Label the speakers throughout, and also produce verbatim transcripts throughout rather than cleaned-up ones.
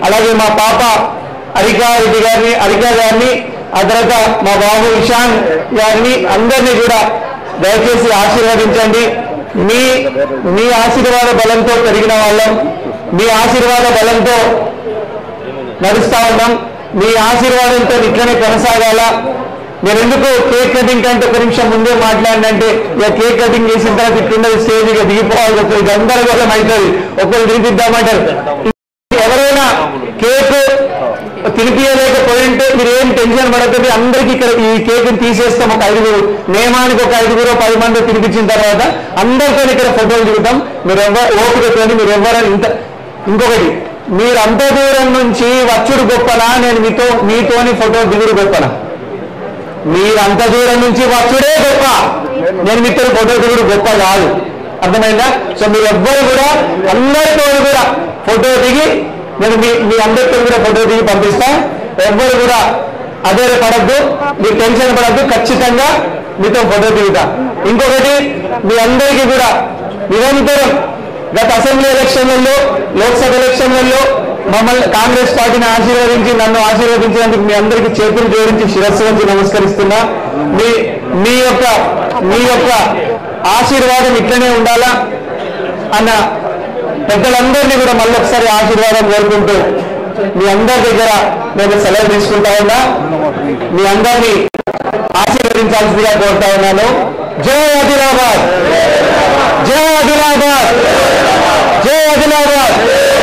Speaker 1: అలాగే మా పాప అరికా రెడ్డి గారిని అరికా గారిని ఆ తర్వాత మా బాబు ఇషాన్ గారిని అందరినీ కూడా దయచేసి ఆశీర్వదించండి. మీ మీ ఆశీర్వాద బలంతో పెరిగిన వాళ్ళం, మీ ఆశీర్వాద బలంతో నడుస్తా ఉన్నాం. మీ ఆశీర్వాదంతో ఇట్లనే కొనసాగాల. నేను ఎందుకు కేక్ కటింగ్ కంటే ఒక నిమిషం ముందే మాట్లాడినంటే ఇక కేక్ కటింగ్ చేసిన తర్వాత ఇట్లున్నది స్టేజ్ ఇక దిగిపోవాలి, ఇది గందరగోళం అవుతుంది. ఒకరు తినిపిద్దామంటారు. ఎవరైనా కేక్ తినిపించలేకపోయింటే మీరు ఏం టెన్షన్ పడకండి. అందరికీ ఇక్కడ ఈ కేక్ తీసేస్తాం. ఒక ఐదుగురు నియమానికి ఒక ఐదుగురు పది మంది తినిపించిన తర్వాత అందరితో ఇక్కడ ఫోటోలు దిగుతాం. మీరు ఎవరు ఓపికతోని మీరు ఎవరైనా ఇంత ఇంకొకటి మీరు అంత దూరం నుంచి వచ్చుడు గొప్పనా, నేను మీతో మీతోని ఫోటో దిగుడు గొప్పనా? మీరు అంత దూరం నుంచి వచ్చుడే గొప్ప, నేను మీతో ఫోటో దిగుడు గొప్ప కాదు. అర్థమైందా? సో మీరు ఎవ్వరు కూడా అందరితో కూడా ఫోటో దిగి నేను మీ మీ అందరితో కూడా ఫోటో దిగి పంపిస్తా. ఎవ్వరు కూడా అదే పడద్దు, మీరు టెన్షన్ పడద్దు. ఖచ్చితంగా మీతో ఫోటో దిగుతా. ఇంకొకటి మీ అందరికీ కూడా నిరంతరం గత అసెంబ్లీ ఎలక్షన్లలో లోక్సభ ఎలక్షన్లలో మమ్మల్ని కాంగ్రెస్ పార్టీని ఆశీర్వదించి నన్ను ఆశీర్వదించినందుకు మీ అందరికీ చేతులు జోడించి శిరస్సు వంచి నమస్కరిస్తున్నా. మీ మీ యొక్క మీ యొక్క ఆశీర్వాదం ఇట్లనే ఉండాలా అన్న పెద్దలందరినీ కూడా మళ్ళీ ఒకసారి ఆశీర్వాదం కోరుకుంటూ మీ అందరి దగ్గర నేను సెలవు తీసుకుంటా ఉన్నా. మీ అందరినీ ఆశీర్వదించాల్సిందిగా కోరుతా ఉన్నాను. జై ఆదిలాబాద్, జై ఆదిలాబాద్, జై ఆదిలాబాద్.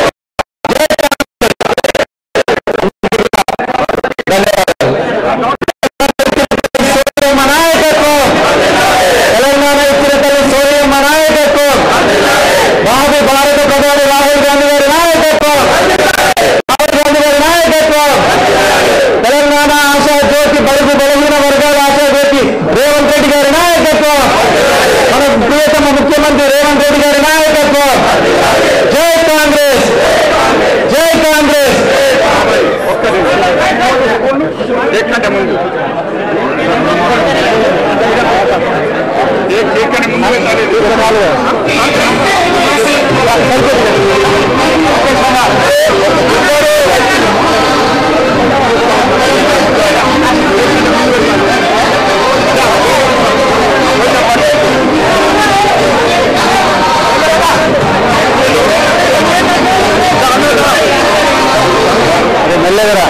Speaker 1: తెలంగాణ ఇచ్చిన తల్లి సోనియమ్మ నాయకత్వం, బాబు భారత ప్రధాని రాహుల్ గాంధీ గారి నాయకత్వం, రాహుల్ గాంధీ గారి నాయకత్వం, తెలంగాణ ఆశా జ్యోతి బడుగు బలహీన వర్గాల ఆశా జ్యోతి రేవంత్ రెడ్డి గారి నాయకత్వం, మన ప్రియతమ ముఖ్యమంత్రి రేవంత్ రెడ్డి గారి నాయకత్వం. జై కాంగ్రెస్, జై కాంగ్రెస్. మెల్లగరా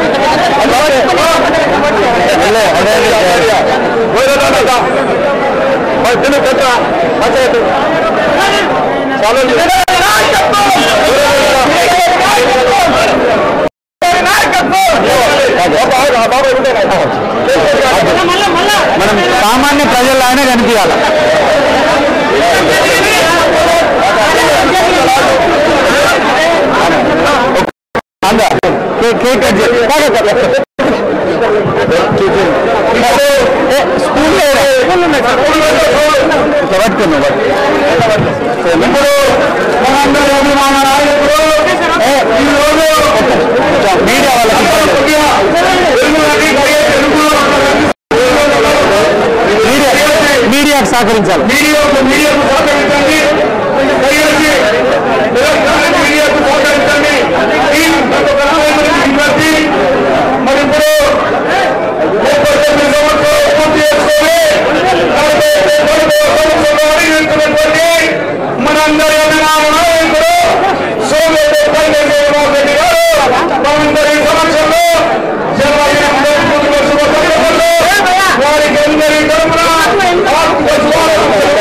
Speaker 1: మనం సామాన్య ప్రజల్లానే కనిపించాలి. మీడియా మీడియాకు సహకరించాలి. మీడియాకు మీడియాకు సహకరించండి. మీడియాకు సహకరించండి. మరి ఇప్పుడు పూర్తి చేసుకొని మనందరి నాయకుడు సోమేశ్వర రెడ్డి గారు మనందరి సమక్షంలో వారికి అందరి తరఫున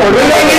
Speaker 1: వదిలేయండి.